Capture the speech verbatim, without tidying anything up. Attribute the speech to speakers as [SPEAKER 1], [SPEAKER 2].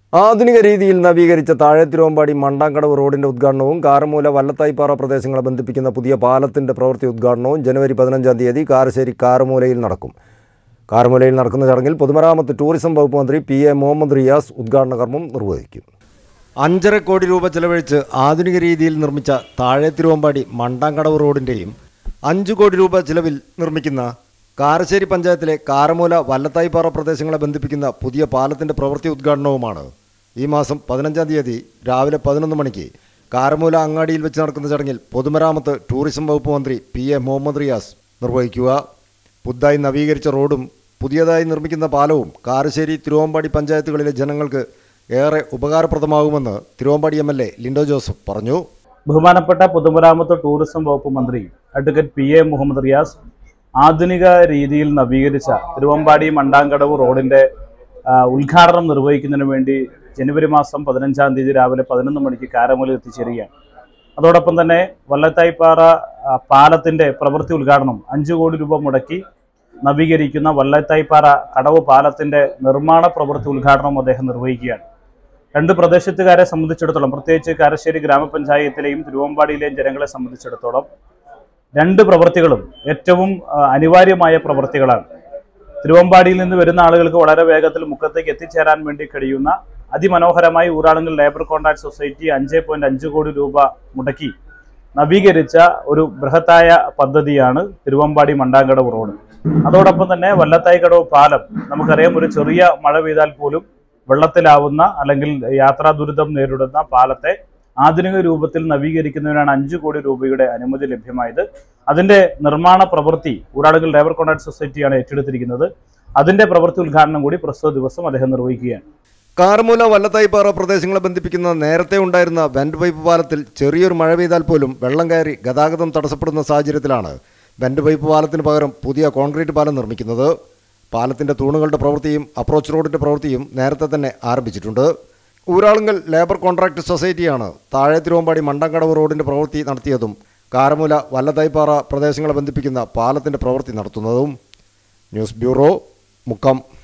[SPEAKER 1] ആധുനിക രീതിയിൽ നവീകരിച്ച താഴെത്തിരുവമ്പാടി മണ്ടാങ്കടവ് റോഡിന്റെ ഉദ്ഘാടനവും കാരമൂല വല്ലത്തായിപ്പാറ പ്രദേശങ്ങളെ ബന്ധിപ്പിക്കുന്ന പുതിയ പാലത്തിന്റെ പ്രവൃത്തി ഉദ്ഘാടനവും ജനുവരി പതിനഞ്ചാം തീയതി കാരശ്ശേരി കാരമൂലയിൽ നടക്കും. കാരമൂലയിൽ നടക്കുന്ന ചടങ്ങിൽ പൊതുമരാമത്ത് ടൂറിസം വകുപ്പ് മന്ത്രി പി എ മുഹമ്മദ് റിയാസ് ഉദ്ഘാടന കർമ്മം നിർവഹിക്കും. അഞ്ചര കോടി രൂപ ചെലവഴിച്ച് ആധുനിക രീതിയിൽ നിർമ്മിച്ച താഴെത്തിരുവമ്പാടി മണ്ടാങ്കടവ് റോഡിന്റെയും അഞ്ചു കോടി രൂപ ചിലവിൽ നിർമ്മിക്കുന്ന കാരശ്ശേരി പഞ്ചായത്തിലെ കാരമൂല വല്ലത്തായിപ്പാറ പ്രദേശങ്ങളെ ബന്ധിപ്പിക്കുന്ന പുതിയ പാലത്തിന്റെ പ്രവൃത്തി ഉദ്ഘാടനവുമാണ് ഈ മാസം പതിനഞ്ചാം തീയതി രാവിലെ പതിനൊന്ന് മണിക്ക് കാരമൂല അങ്ങാടിയിൽ വെച്ച് നടക്കുന്ന ചടങ്ങിൽ പൊതുമരാമത്ത് ടൂറിസം വകുപ്പ് മന്ത്രി പി എ മുഹമ്മദ് റിയാസ് നിർവഹിക്കുക. പുതുതായി നവീകരിച്ച റോഡും പുതിയതായി നിർമ്മിക്കുന്ന പാലവും കാരശ്ശേരി തിരുവമ്പാടി പഞ്ചായത്തുകളിലെ ജനങ്ങൾക്ക് ഏറെ ഉപകാരപ്രദമാകുമെന്ന് Thiruvambady M L A Linto Joseph പറഞ്ഞു.
[SPEAKER 2] ബഹുമാനപ്പെട്ട പൊതുമരാമത്ത് ടൂറിസം വകുപ്പ് മന്ത്രി അഡ്വക്കേറ്റ് പി എ മുഹമ്മദ് റിയാസ് ആധുനിക രീതിയിൽ നവീകരിച്ച തിരുവമ്പാടി മണ്ടാങ്കടവ് റോഡിന്റെ ഉദ്ഘാടനം നിർവഹിക്കുന്നതിന് വേണ്ടി ജനുവരി മാസം പതിനഞ്ചാം തീയതി രാവിലെ പതിനൊന്ന് മണിക്ക് കാരമൂലയിൽ എത്തിച്ചേരുകയാണ്. അതോടൊപ്പം തന്നെ വല്ലത്തായിപ്പാറ പാലത്തിന്റെ പ്രവൃത്തി ഉദ്ഘാടനം അഞ്ചു കോടി രൂപ മുടക്കി നവീകരിക്കുന്ന വല്ലത്തായിപ്പാറ കടവ് പാലത്തിന്റെ നിർമ്മാണ പ്രവൃത്തി ഉദ്ഘാടനം അദ്ദേഹം നിർവഹിക്കുകയാണ്. രണ്ട് പ്രദേശത്തുകാരെ സംബന്ധിച്ചിടത്തോളം, പ്രത്യേകിച്ച് കാരശ്ശേരി ഗ്രാമപഞ്ചായത്തിലെയും തിരുവമ്പാടിയിലെയും ജനങ്ങളെ സംബന്ധിച്ചിടത്തോളം രണ്ട് പ്രവൃത്തികളും ഏറ്റവും അനിവാര്യമായ പ്രവൃത്തികളാണ്. തിരുവമ്പാടിയിൽ നിന്ന് വരുന്ന ആളുകൾക്ക് വളരെ വേഗത്തിൽ മുക്കത്തേക്ക് എത്തിച്ചേരാൻ വേണ്ടി കഴിയുന്ന അതിമനോഹരമായി ഊരാളുങ്കൽ ലേബർ കോൺട്രാക്ട് സൊസൈറ്റി അഞ്ച് പോയിന്റ് അഞ്ച് കോടി രൂപ മുടക്കി നവീകരിച്ച ഒരു ബൃഹത്തായ പദ്ധതിയാണ് തിരുവമ്പാടി മണ്ടാങ്കടവ് റോഡ്. അതോടൊപ്പം തന്നെ വല്ലത്തായിക്കടവ് പാലം നമുക്കറിയാം, ഒരു ചെറിയ മഴ പെയ്താൽ പോലും വെള്ളത്തിലാവുന്ന അല്ലെങ്കിൽ യാത്രാ ദുരിതം നേരിടുന്ന പാലത്തെ ആധുനിക രൂപത്തിൽ നവീകരിക്കുന്നതിനാണ് അഞ്ചു കോടി രൂപയുടെ അനുമതി ലഭ്യമായത്. അതിന്റെ നിർമ്മാണ പ്രവൃത്തി ഊരാളുങ്കൽ ലേബർ കോൺട്രാക്ട് സൊസൈറ്റിയാണ് ഏറ്റെടുത്തിരിക്കുന്നത്. അതിന്റെ പ്രവൃത്തി ഉദ്ഘാടനം കൂടി പ്രസ്തുത ദിവസം അദ്ദേഹം നിർവഹിക്കുകയാണ്.
[SPEAKER 1] കാരമൂല വല്ലത്തായിപ്പാറ പ്രദേശങ്ങളെ ബന്ധിപ്പിക്കുന്ന നേരത്തെ ഉണ്ടായിരുന്ന വെന്റ് പൈപ്പ് പാലത്തിൽ ചെറിയൊരു മഴ പെയ്താൽ പോലും വെള്ളം കയറി ഗതാഗതം തടസ്സപ്പെടുന്ന സാഹചര്യത്തിലാണ് വെന്റ് പൈപ്പ് പാലത്തിന് പകരം പുതിയ കോൺക്രീറ്റ് പാലം നിർമ്മിക്കുന്നത്. പാലത്തിന്റെ തൂണുകളുടെ പ്രവൃത്തിയും അപ്രോച്ച് റോഡിന്റെ പ്രവൃത്തിയും നേരത്തെ തന്നെ ആരംഭിച്ചിട്ടുണ്ട്. ഊരാളുങ്കൽ ലേബർ കോൺട്രാക്ട് സൊസൈറ്റിയാണ് താഴെ തിരുവമ്പാടി മണ്ടാങ്കടവ് റോഡിന്റെ പ്രവൃത്തി നടത്തിയതും കാരമൂല വല്ലത്തായിപ്പാറ പ്രദേശങ്ങളെ ബന്ധിപ്പിക്കുന്ന പാലത്തിന്റെ പ്രവൃത്തി നടത്തുന്നതും. News bureau, Mukkam.